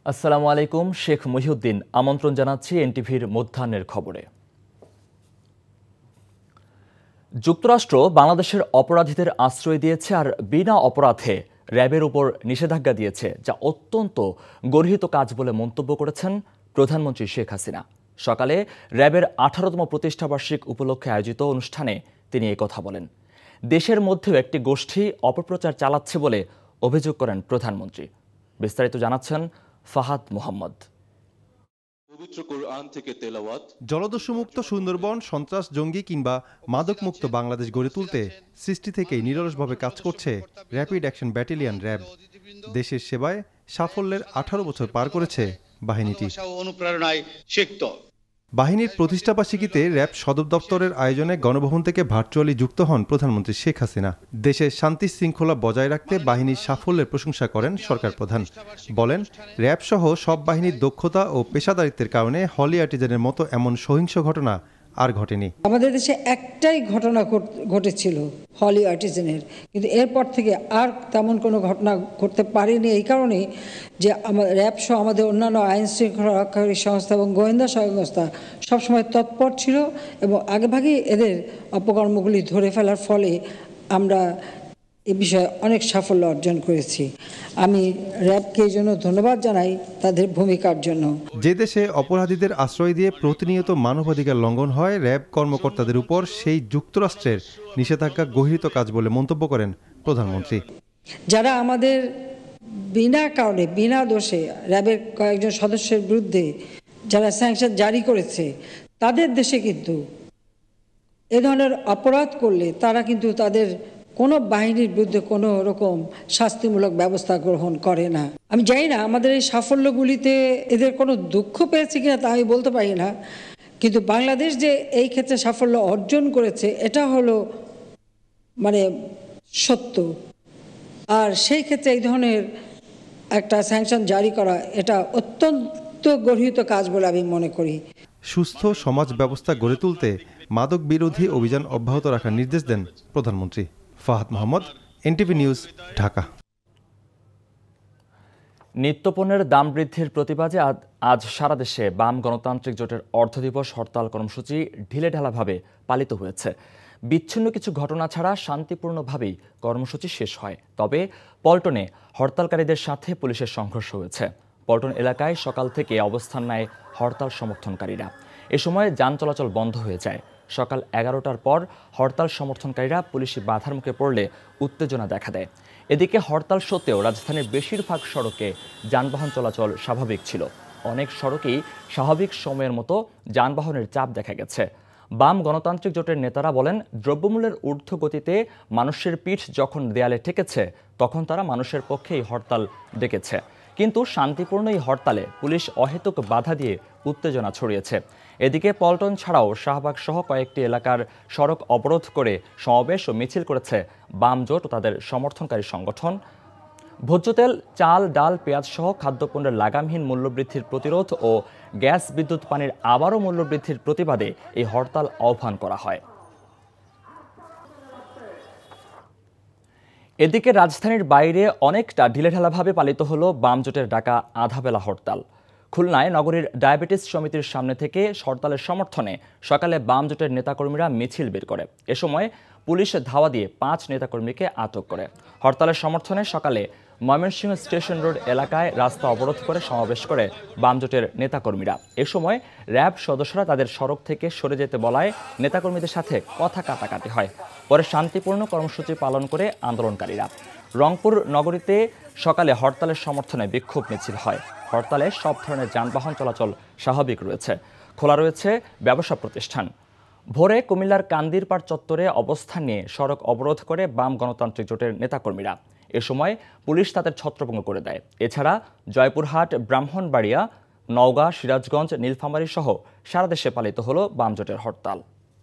আসসালামু আলাইকুম, শেখ মহিউদ্দিন আমন্ত্রণ জানাচ্ছি এনটিভির মধ্যাহ্নের খবরে। যুক্তরাষ্ট্র বাংলাদেশের অপরাধীদের আশ্রয় দিয়েছে আর বিনা অপরাধে র্যাবের উপর নিষেধাজ্ঞা দিয়েছে, যা অত্যন্ত গর্হিত কাজ বলে মন্তব্য করেছেন প্রধানমন্ত্রী শেখ হাসিনা। সকালে র্যাবের 18তম প্রতিষ্ঠাবার্ষিক উপলক্ষে আয়োজিত অনুষ্ঠানে তিনি এই কথা বলেন। দেশের মধ্যেও একটি গোষ্ঠী অপপ্রচার চালাচ্ছে বলে অভিযোগ করেন প্রধানমন্ত্রী। বিস্তারিত জানাচ্ছেন ফাহাদ মোহাম্মদ। জলদস্যুমুক্ত সুন্দরবন, সন্ত্রাস, জঙ্গি কিংবা মাদকমুক্ত বাংলাদেশ গড়ে তুলতে সৃষ্টি থেকেই নিরলসভাবে কাজ করছে র্যাপিড অ্যাকশন ব্যাটালিয়ন র্যাব। দেশের সেবায় সাফল্যের 18 বছর পার করেছে বাহিনীটি। বাহিনীর প্রতিষ্ঠাবার্ষিকীতে র্যাব সদর দপ্তরের আয়োজনে গণভবন থেকে ভার্চুয়ালি যুক্ত হন প্রধানমন্ত্রী শেখ হাসিনা। দেশের শান্তি শৃঙ্খলা বজায় রাখতে বাহিনীর সাফল্যের প্রশংসা করেন সরকার প্রধান। বলেন, র্যাব সহ সব বাহিনীর দক্ষতা ও পেশাদারিত্বের কারণে হলি আর্টিজানের মতো এমন সহিংস ঘটনা আর ঘটেনি। আমাদের দেশে একটাই ঘটনা ঘটেছিল হলি আর্টিজানের, কিন্তু এরপর থেকে আর তেমন কোনো ঘটনা ঘটতে পারেনি। এই কারণে যে র্যাব সহ আমাদের অন্যান্য আইন শৃঙ্খলা রক্ষাকারী সংস্থা এবং গোয়েন্দা সংস্থা সবসময় তৎপর ছিল এবং আগেভাগেই এদের অপকর্মগুলি ধরে ফেলার ফলে আমরা এ বিষয়ে অনেক সাফল্য অর্জন করেছি। আমি র্যাবকে এই জন্য ধন্যবাদ জানাই তাদের ভূমিকার জন্য। যে দেশে অপরাধীদের আশ্রয় দিয়ে প্রতিনিয়ত মানবাধিকার লঙ্ঘন হয়, র্যাব কর্মকর্তাদের উপর সেই যুক্তরাষ্ট্রের নিষেধাজ্ঞা গর্হিত কাজ বলে মন্তব্য করেন প্রধানমন্ত্রী। যারা আমাদের বিনা কারণে বিনা দোষে র্যাবের কয়েকজন সদস্যের বিরুদ্ধে যারা স্যাংশন জারি করেছে, তাদের দেশে কিন্তু এ ধরনের অপরাধ করলে তারা কিন্তু তাদের কোনো বাহিনীর বিরুদ্ধে কোনো রকম শাস্তিমূলক ব্যবস্থা গ্রহণ করে না। আমি জানি না আমাদের এই সাফল্যগুলিতে এদের কোনো দুঃখ পেয়েছে কিনা তা আমি বলতে পারি না, কিন্তু বাংলাদেশ যে এই ক্ষেত্রে সাফল্য অর্জন করেছে এটা হলো সত্য। আর সেই ক্ষেত্রে এই ধরনের একটা স্যাংশন জারি করা এটা অত্যন্ত গর্হিত কাজ বলে আমি মনে করি। সুস্থ সমাজ ব্যবস্থা গড়ে তুলতে মাদক বিরোধী অভিযান অব্যাহত রাখার নির্দেশ দেন প্রধানমন্ত্রী। Fahad Mohammad, NTV news, Dhaka. নিত্যপণ্যের দাম বৃদ্ধির প্রতিবাদে আজ সারা দেশে বাম গণতান্ত্রিক জোটের অর্ধদিবস হরতাল কর্মসূচি ঢিলেঢালাভাবে পালিত হয়েছে। বিচ্ছিন্ন কিছু ঘটনা ছাড়া শান্তিপূর্ণভাবেই কর্মসূচি শেষ হয়। তবে পল্টনে হরতালকারীদের সাথে পুলিশের সংঘর্ষ হয়েছে। পল্টন এলাকায় সকাল থেকে অবস্থান নেয় হরতাল সমর্থনকারীরা। এ সময় যান চলাচল বন্ধ হয়ে যায়। সকাল 11টার পর হরতাল সমর্থনকারীরা পুলিশি বাধার মুখে পড়লে উত্তেজনা দেখা দেয়। এদিকে হরতাল সত্ত্বেও রাজধানীর বেশিরভাগ সড়কে যানবাহন চলাচল স্বাভাবিক ছিল। অনেক সড়কেই স্বাভাবিক সময়ের মতো যানবাহনের চাপ দেখা গেছে। বাম গণতান্ত্রিক জোটের নেতারা বলেন, দ্রব্যমূল্যের ঊর্ধ্বগতিতে মানুষের পিঠ যখন দেয়ালে ঠেকেছে তখন তারা মানুষের পক্ষেই হরতাল ডেকেছে। কিন্তু শান্তিপূর্ণ এই হরতালে পুলিশ অহেতুক বাধা দিয়ে উত্তেজনা ছড়িয়েছে। এদিকে পল্টন ছাড়াও শাহবাগ সহ কয়েকটি এলাকার সড়ক অবরোধ করে সমাবেশ ও মিছিল করেছে বাম জোট ও তাদের সমর্থনকারী সংগঠন। ভোজ্য তেল, চাল, ডাল, পেঁয়াজ সহ খাদ্যপণ্যের লাগামহীন মূল্যবৃদ্ধির প্রতিরোধ ও গ্যাস, বিদ্যুৎ, পানির আবারও মূল্যবৃদ্ধির প্রতিবাদে এই হরতাল আহ্বান করা হয়। এদিকে রাজধানীর বাইরে অনেকটা ঢিলেঢালাভাবে পালিত হলো বাম জোটের ডাকা আধাবেলা হরতাল। খুলনায় নগরীর ডায়াবেটিস সমিতির সামনে থেকে হরতালের সমর্থনে সকালে বাম জোটের নেতাকর্মীরা মিছিল বের করে। এ সময় পুলিশ ধাওয়া দিয়ে 5 নেতাকর্মীকে আটক করে। হরতালের সমর্থনে সকালে ময়মনসিংহ স্টেশন রোড এলাকায় রাস্তা অবরোধ করে সমাবেশ করে বাম জোটের নেতাকর্মীরা। এ সময় র্যাব সদস্যরা তাদের সড়ক থেকে সরে যেতে বলায় নেতাকর্মীদের সাথে কথা কাটাকাটি হয়। পরে শান্তিপূর্ণ কর্মসূচি পালন করে আন্দোলনকারীরা। রংপুর নগরীতে সকালে হরতালের সমর্থনে বিক্ষোভ মিছিল হয়। হরতালে সব ধরনের যানবাহন চলাচল স্বাভাবিক রয়েছে। খোলা রয়েছে ব্যবসা প্রতিষ্ঠান। ভোরে কুমিল্লার কান্দিরপাড় চত্বরে অবস্থান নিয়ে সড়ক অবরোধ করে বাম গণতান্ত্রিক জোটের নেতাকর্মীরা। এ সময় পুলিশ তাদের ছত্রভঙ্গ করে দেয়। এছাড়া জয়পুরহাট, ব্রাহ্মণবাড়িয়া, নওগাঁ, সিরাজগঞ্জ, নীলফামারী সহ সারা দেশে পালিত হলো বাম জোটের হরতাল।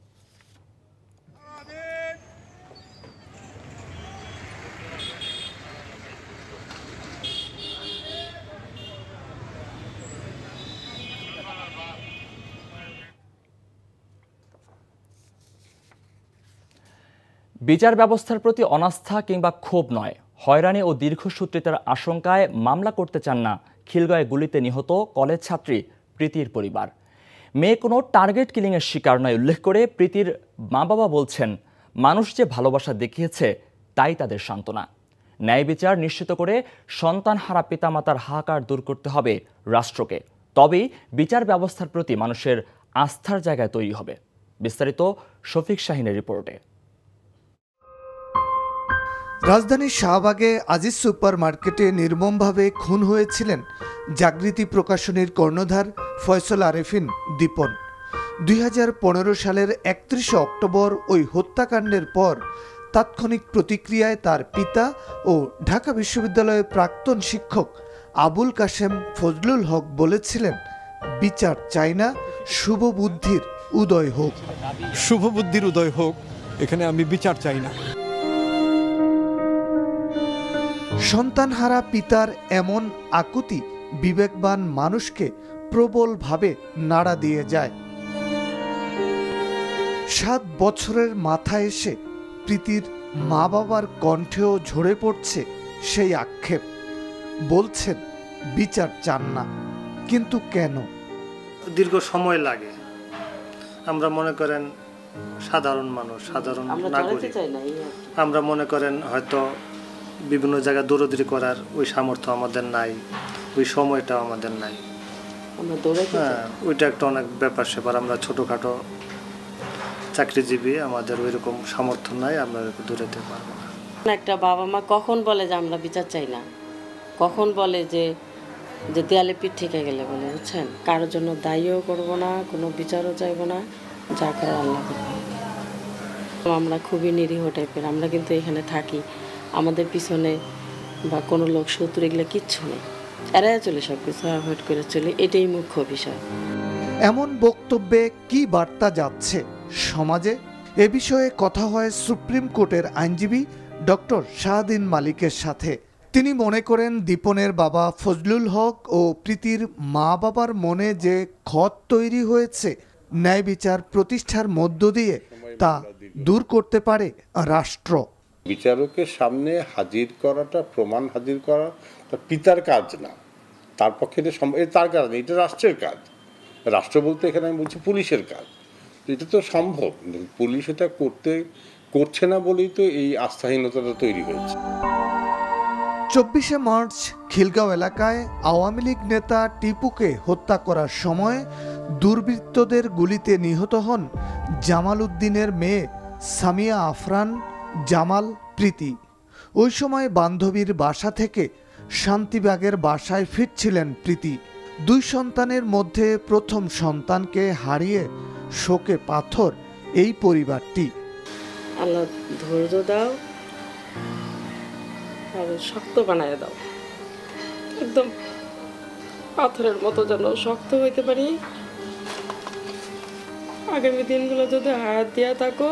বিচার ব্যবস্থার প্রতি অনাস্থা কিংবা ক্ষোভ নয়, হয়রানি ও দীর্ঘসূত্রিতার আশঙ্কায় মামলা করতে চান না খিলগাঁওয়ে গুলিতে নিহত কলেজ ছাত্রী প্রীতির পরিবার। মেয়ে কোনো টার্গেট কিলিংয়ের শিকার নয় উল্লেখ করে প্রীতির মা বাবা বলছেন, মানুষ যে ভালোবাসা দেখিয়েছে তাই তাদের সান্ত্বনা। ন্যায় বিচার নিশ্চিত করে সন্তানহারা পিতামাতার হাহাকার দূর করতে হবে রাষ্ট্রকে, তবেই বিচার ব্যবস্থার প্রতি মানুষের আস্থার জায়গায় তৈরি হবে। বিস্তারিত শফিক শাহিনের রিপোর্টে। রাজধানীর শাহবাগে আজিজ সুপার মার্কেটে নির্মমভাবে খুন হয়েছিলেন জাগৃতি প্রকাশনীর কর্ণধার ফয়সল আরেফিন দীপন। 2015 সালের 31 অক্টোবর ওই হত্যাকাণ্ডের পর তাৎক্ষণিক প্রতিক্রিয়ায় তার পিতা ও ঢাকা বিশ্ববিদ্যালয়ের প্রাক্তন শিক্ষক আবুল কাশেম ফজলুল হক বলেছিলেন, বিচার চাই না, শুভ বুদ্ধির উদয় হোক। শুভ বুদ্ধির উদয় হোক, এখানে আমি বিচার চাই না। সন্তানহারা পিতার এমন আকুতি বিবেকবান মানুষকে প্রবলভাবে নাড়া দিয়ে যায়। 7 বছরের মাথায় এসে প্রীতির মা বাবার কণ্ঠেও ঝরে পড়ছে সেই আক্ষেপ। বলছেন বিচার চান না, কিন্তু কেন? দীর্ঘ সময় লাগে। আমরা মনে করেন সাধারণ মানুষ, সাধারণ নাগরিক, আমরা মনে করেন হয়তো বিভিন্ন জায়গায় দৌড়াদৌড়ি করার ওই সামর্থ্য আমাদের নাই, ওই সময়টা আমাদের নাই। হ্যাঁ, ওইটা একটা অনেক ব্যাপার স্যাপার। আমরা ছোটোখাটো চাকরিজীবী, আমাদের ওই রকম সামর্থ্য নাই, আমরা দৌড়াতে পারবো না। একটা বাবা মা কখন বলে যে আমরা বিচার চাই না, কখন বলে যে দেয়ালে পিঠ ঠেকে গেলে বলে, বুঝছেন, কারোর জন্য দায়ীও করবো না, কোনো বিচারও চাইবো না, যা করে আল্লাহ করবো। আমরা খুবই নিরীহ টাইপের, আমরা কিন্তু এখানে থাকি, আমাদের পিছনে বা কোনো লোক শত্রু এগুলো কিচ্ছু নেই, এড়াই চলে, সব কিছু অ্যাভয়েড করে চলে, এটাই মুখ্য বিষয়। এমন বক্তব্যে কি বার্তা যাচ্ছে সমাজে? এ বিষয়ে কথা হয় সুপ্রিম কোর্টের আইনজীবী ডক্টর শাহদিন মালিকের সাথে। তিনি মনে করেন দীপনের বাবা ফজলুল হক ও প্রীতির মা বাবার মনে যে ক্ষত তৈরি হয়েছে, ন্যায় বিচার প্রতিষ্ঠার মধ্য দিয়ে তা দূর করতে পারে রাষ্ট্র। বিচারকের সামনে হাজির করাটা, প্রমাণ হাজির করা তার পিতার কাজ না, তার পক্ষে তার কাজ না, এটা রাষ্ট্রের কাজ। রাষ্ট্র বলতে এখানে আমি বলছি পুলিশের কাজ। এটা তো সম্ভব, পুলিশ এটা করছে না বলেই তো এই আস্থাহীনতাটা তৈরি হয়েছে। 24 মার্চ খিলগাঁও এলাকায় আওয়ামী লীগ নেতা টিপুকে হত্যা করার সময় দুর্বৃত্তদের গুলিতে নিহত হন জামাল উদ্দিনের মেয়ে সামিয়া আফরান জামাল প্রীতি। ওই সময় বান্ধবীর বাসা থেকে শান্তিবাগের বাসায় ফিরছিলেন প্রীতি। 2 সন্তানের মধ্যে প্রথম সন্তানকে হারিয়ে শোকে পাথর এই পরিবারটি। আল্লাহ ধৈর্য দাও আর শক্ত বানায় দাও, একদম পাথরের মতো যেন শক্ত হইতে পারি। আগামী দিনগুলো যদি হায়াত দিয়া থাকো,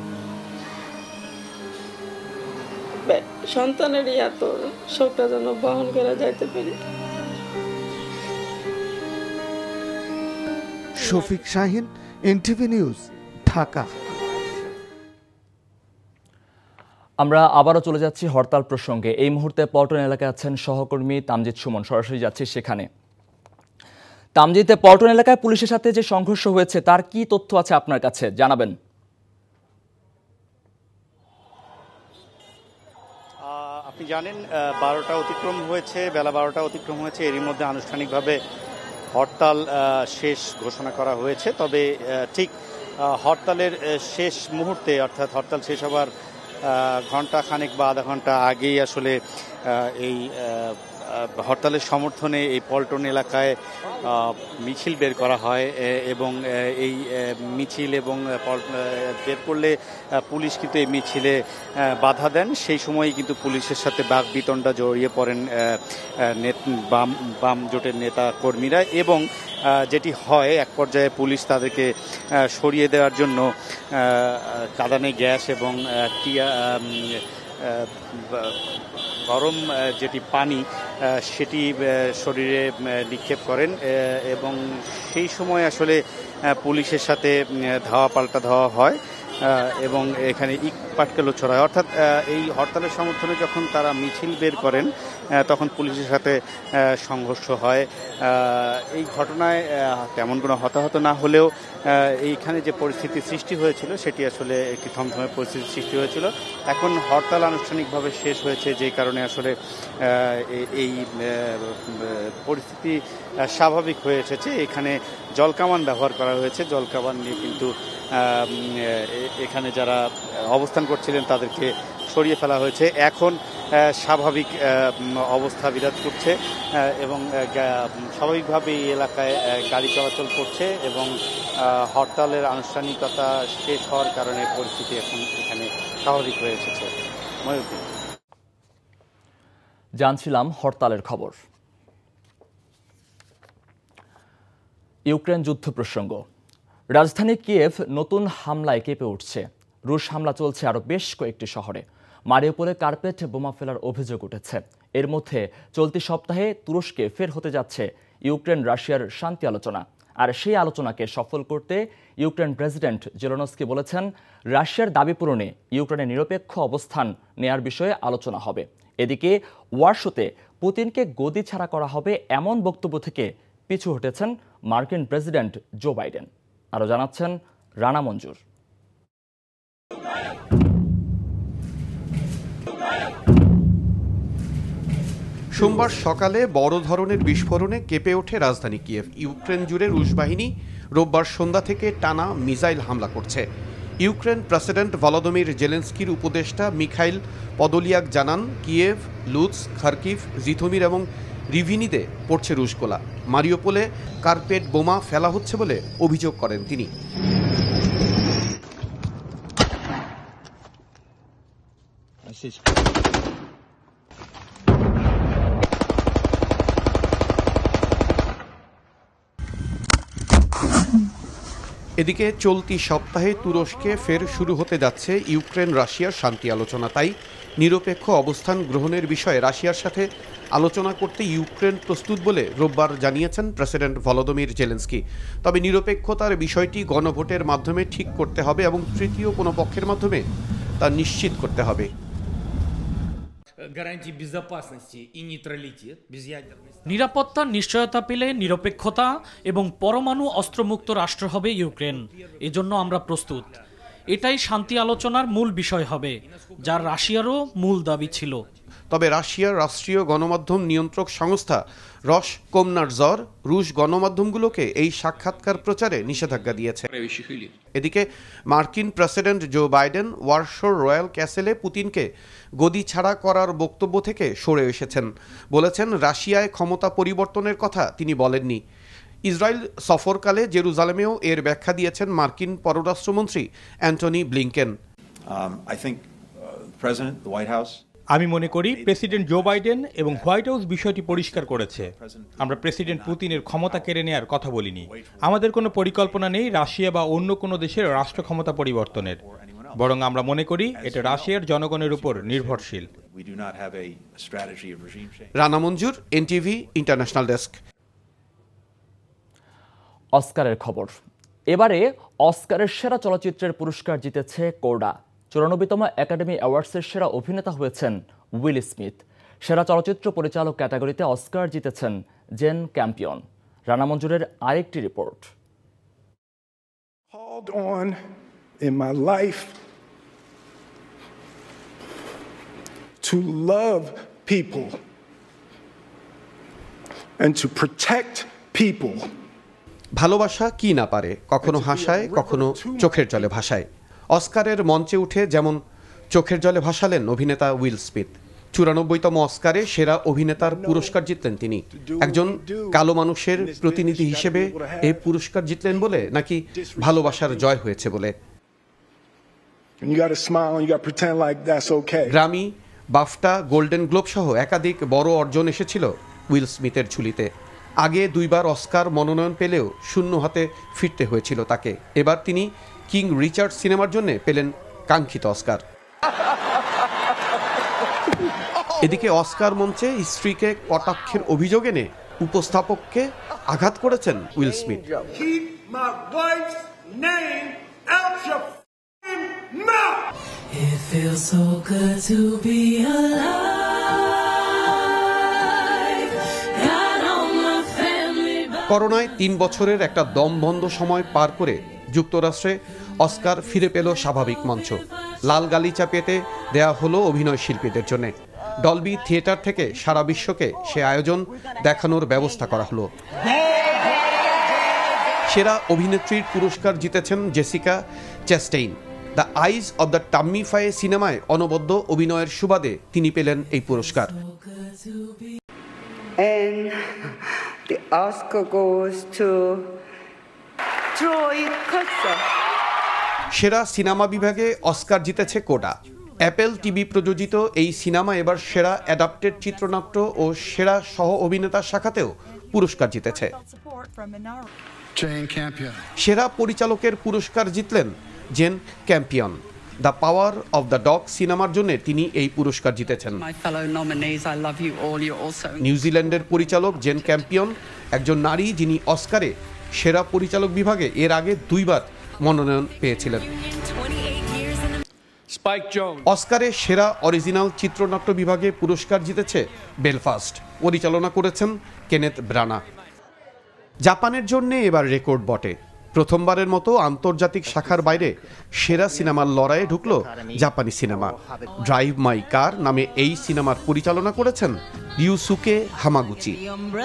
সন্তানের এত শোকটা যেন বহন করে যাইতে পারি। Shafiq Shahin, NTV news, Dhaka. আমরা আবারও চলে যাচ্ছি হরতাল প্রসঙ্গে। এই মুহূর্তে পল্টন এলাকায় আছেন সহকর্মী তামজিদ সুমন, সরাসরি যাচ্ছি সেখানে। তামজিদে, পল্টন এলাকায় পুলিশের সাথে যে সংঘর্ষ হয়েছে তার কি তথ্য আছে আপনার কাছে, জানাবেন। আপনি জানেন 12টা অতিক্রম হয়েছে, বেলা 12টা অতিক্রম হয়েছে, এরই মধ্যে আনুষ্ঠানিকভাবে হরতাল শেষ ঘোষণা করা হয়েছে। তবে ঠিক হরতালের শেষ মুহূর্তে, অর্থাৎ হরতাল শেষ হবার ঘন্টা খানেক বা আধা ঘন্টা আগেই আসলে এই হরতালের সমর্থনে এই পল্টন এলাকায় মিছিল বের করা হয় এবং এই মিছিল এবং বের করলে পুলিশ কিন্তু এই মিছিলে বাধা দেন। সেই সময়ই কিন্তু পুলিশের সাথে বাকবিতণ্ডা জড়িয়ে পড়েন বাম জোটের নেতা কর্মীরা এবং যেটি হয়, এক পর্যায়ে পুলিশ তাদেরকে সরিয়ে দেওয়ার জন্য কাঁদানে গ্যাস এবং গরম যেটি পানি সেটি শরীরে নিক্ষেপ করেন এবং সেই সময় আসলে পুলিশের সাথে ধাওয়া পাল্টা ধাওয়া হয় এবং এখানে ইট পাটকেলও ছড়ায়। অর্থাৎ এই হরতালের সমর্থনে যখন তারা মিছিল বের করেন তখন পুলিশের সাথে সংঘর্ষ হয়। এই ঘটনায় তেমন কোনো হতাহত না হলেও এইখানে যে পরিস্থিতি সৃষ্টি হয়েছিল সেটি আসলে একটি থমথমে পরিস্থিতি সৃষ্টি হয়েছিল। এখন হরতাল আনুষ্ঠানিকভাবে শেষ হয়েছে, যে কারণে আসলে এই পরিস্থিতি স্বাভাবিক হয়ে এসেছে। এখানে জলকামান ব্যবহার করা হয়েছে, জলকামান নিয়ে কিন্তু এখানে যারা অবস্থান করছিলেন তাদেরকে সরিয়ে ফেলা হয়েছে। এখন স্বাভাবিক অবস্থা বিরাজ করছে এবং স্বাভাবিকভাবে এই এলাকায় গাড়ি চলাচল করছে এবং হরতালের আনুষ্ঠানিকতা শেষ হওয়ার কারণে পরিস্থিতি এখন এখানে স্বাভাবিক হয়ে এসেছে। জানছিলাম হরতালের খবর। ইউক্রেন যুদ্ধ প্রসঙ্গ। রাজধানী কিয়েভ নতুন হামলায় কেঁপে উঠছে। রুশ হামলা চলছে আরও বেশ কয়েকটি শহরে। মারিউপোলে কার্পেট বোমা ফেলার অভিযোগ উঠেছে। এর মধ্যে চলতি সপ্তাহে তুরস্কে ফের হতে যাচ্ছে ইউক্রেন রাশিয়ার শান্তি আলোচনা। আর সেই আলোচনাকে সফল করতে ইউক্রেন প্রেসিডেন্ট জেলেনস্কি বলেছেন, রাশিয়ার দাবি পূরণে ইউক্রেনের নিরপেক্ষ অবস্থান নেয়ার বিষয়ে আলোচনা হবে। এদিকে ওয়ারশোতে পুতিনকে গদি ছাড়া করা হবে এমন বক্তব্য থেকে পিছু হটেছেন মার্কিন প্রেসিডেন্ট জো বাইডেন। আরও জানাচ্ছেন রানা মঞ্জুর। সোমবার সকালে বড় ধরনের বিস্ফোরণে কেঁপে ওঠে রাজধানী কিয়েভ। ইউক্রেন জুড়ে রুশ বাহিনী রোববার সন্ধ্যা থেকে টানা মিসাইল হামলা করছে। ইউক্রেন প্রেসিডেন্ট ভলোদিমির জেলেনস্কির উপদেষ্টা মিখাইল পদোলিয়াক জানান, কিয়েভ, লুৎস, খার্কিভ, জিথোমির এবং রিভিনিতে পড়ছে রুশ গোলা। মারিউপোলে কার্পেট বোমা ফেলা হচ্ছে বলে অভিযোগ করেন তিনি। এদিকে চলতি সপ্তাহে তুরস্কে ফের শুরু হতে যাচ্ছে ইউক্রেন রাশিয়ার শান্তি আলোচনা। তাই নিরপেক্ষ অবস্থান গ্রহণের বিষয়ে রাশিয়ার সাথে আলোচনা করতে ইউক্রেন প্রস্তুত বলে রোববার জানিয়েছেন প্রেসিডেন্ট ভলোদিমির জেলেনস্কি। তবে নিরপেক্ষতার বিষয়টি গণভোটের মাধ্যমে ঠিক করতে হবে এবং তৃতীয় কোনো পক্ষের মাধ্যমে তা নিশ্চিত করতে হবে। নিরাপত্তার নিশ্চয়তা পেলে নিরপেক্ষতা এবং পরমাণু অস্ত্রমুক্ত রাষ্ট্র হবে ইউক্রেন। এজন্য আমরা প্রস্তুত। এটাই শান্তি আলোচনার মূল বিষয় হবে, যার রাশিয়ারও মূল দাবি ছিল। তবে রাশিয়ার রাষ্ট্রীয় গণমাধ্যম নিয়ন্ত্রক সংস্থা রসকোমনারজর রুশ গণমাধ্যমগুলোকে এই সাক্ষাৎকার প্রচারে নিষেধাজ্ঞা দিয়েছে। এদিকে মার্কিন প্রেসিডেন্ট জো বাইডেন ওয়ারশোর রয়্যাল ক্যাসেলে পুতিনকে গদি ছাড়া করার বক্তব্য থেকে সরে এসেছেন। বলেছেন, রাশিয়ায় ক্ষমতা পরিবর্তনের কথা তিনি বলেননি। ইসরায়েল সফরকালে জেরুজালেমেও এর ব্যাখ্যা দিয়েছেন মার্কিন পররাষ্ট্রমন্ত্রী অ্যান্টনি ব্লিংকেন। আমি মনে করি প্রেসিডেন্ট জো বাইডেন এবং হোয়াইট হাউস বিষয়টি পরিষ্কার করেছে। আমরা প্রেসিডেন্ট পুতিনের ক্ষমতা কেড়ে নেওয়ার কথা বলিনি। আমাদের কোনো পরিকল্পনা নেই রাশিয়া বা অন্য কোনো দেশের রাষ্ট্র ক্ষমতা পরিবর্তনের, বরং আমরা মনে করি এটা রাশিয়ার জনগণের উপর নির্ভরশীল। Rana Manzur, NTV international desk. অস্কারের খবর। এবারে অস্কারের সেরা চলচ্চিত্রের পুরস্কার জিতেছে কোডা। 94তম একাডেমি অ্যাওয়ার্ডসের সেরা অভিনেতা হয়েছেন উইল স্মিথ। সেরা চলচ্চিত্র পরিচালক ক্যাটাগরিতে অস্কার জিতেছেন জেন ক্যাম্পিয়ন। রানা মঞ্জুরের আরেকটি রিপোর্ট। In my life to love people and to protect people. ভালোবাসা কি না পারে, কখনো হাসায়, কখনো চোখের জলে ভাসায়। অস্কারের মঞ্চে উঠে যেমন চোখের জলে ভাসালেন অভিনেতা উইল স্মিথ। 94তম অস্কারে সেরা অভিনেতার পুরস্কার জিতলেন তিনি। একজন কালো মানুষের প্রতিনিধি হিসেবে এই পুরস্কার জিতলেন বলে, নাকি ভালোবাসার জয় হয়েছে বলে? গ্র্যামি, বাফটা, গোল্ডেন গ্লোব সহ একাধিক বড় অর্জন এসেছিল উইল স্মিথের ঝুলিতে। আগে 2বার অস্কার মনোনয়ন পেলেও শূন্য হাতে ফিরতে হয়েছিল তাকে। এবার তিনি কিং রিচার্ড সিনেমার জন্য পেলেন কাঙ্ক্ষিত অস্কার। এদিকে অস্কার মঞ্চে স্ত্রীকে কটাক্ষের অভিযোগ এনে উপস্থাপককে আঘাত করেছেন Will Smith. It feels so good to be alive. Got all my family back. করোনায় 3 বছরের একটা দমবন্ধ সময় পার করে যুক্তরাষ্ট্রে অস্কার ফিরে পেল স্বাভাবিক মঞ্চ। লাল গালিচা পেতে দেয়া হলো অভিনয় শিল্পীদের জন্য। ডলবি থিয়েটার থেকে সারা বিশ্বকে সে আয়োজন দেখানোর ব্যবস্থা করা হলো। সেরা অভিনেত্রীর পুরস্কার জিতেছেন Jessica Chastain. The eyes of the Tammy Faye সিনেমায় অনবদ্য অভিনয়ের সুবাদে তিনি পেলেন এই পুরস্কার। And the Oscar goes to Troy Kotsur. সেরা সিনেমা বিভাগে অস্কার জিতেছে কোডা। অ্যাপেল টিভি প্রযোজিত এই সিনেমা এবার সেরা অ্যাডাপ্টেড চিত্রনাট্য ও সেরা সহ অভিনেতার শাখাতেও পুরস্কার জিতেছে। সেরা পরিচালকের পুরস্কার জিতলেন Jane Campion. The power of the dog সিনেমার জন্য তিনি এই পুরস্কার জিতেছেন। নিউজিল্যান্ডের পরিচালক জেন ক্যাম্পিয়ন একজন নারী যিনি অস্কারে সেরা পরিচালক বিভাগে এর আগে 2 বার মনোনয়ন পেয়েছিলেন। অস্কারে সেরা অরিজিনাল চিত্রনাট্য বিভাগে পুরস্কার জিতেছে বেলফাস্ট। পরিচালনা করেছেন কেনেথ ব্রানা। জাপানের জন্য এবার রেকর্ড বটে। প্রথমবারের মতো আন্তর্জাতিক শাখার বাইরে সেরা সিনেমার লড়াইয়ে ঢুকলো জাপানি সিনেমা। ড্রাইভ মাই কার নামে এই সিনেমার পরিচালনা করেছেন Yusuke Hamaguchi.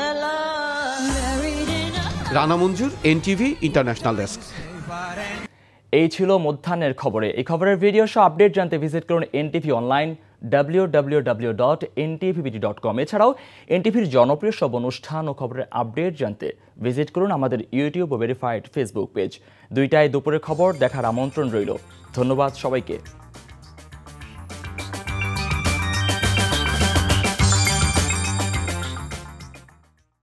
Rana Manzur, NTV international desk. এই ছিল মধ্যাহ্নের খবরে। এই খবরের ভিডিও সহ আপডেট জানতে ভিজিট করুন NTV অনলাইন www.ntvbt.com। এছাড়াও NTVর জনপ্রিয় সব অনুষ্ঠান ও খবরের আপডেট জানতে ভিজিট করুন আমাদের ইউটিউব ও ভেরিফাইড ফেসবুক পেজ। 2টায় দুপুরের খবর দেখার আমন্ত্রণ রইল। ধন্যবাদ সবাইকে।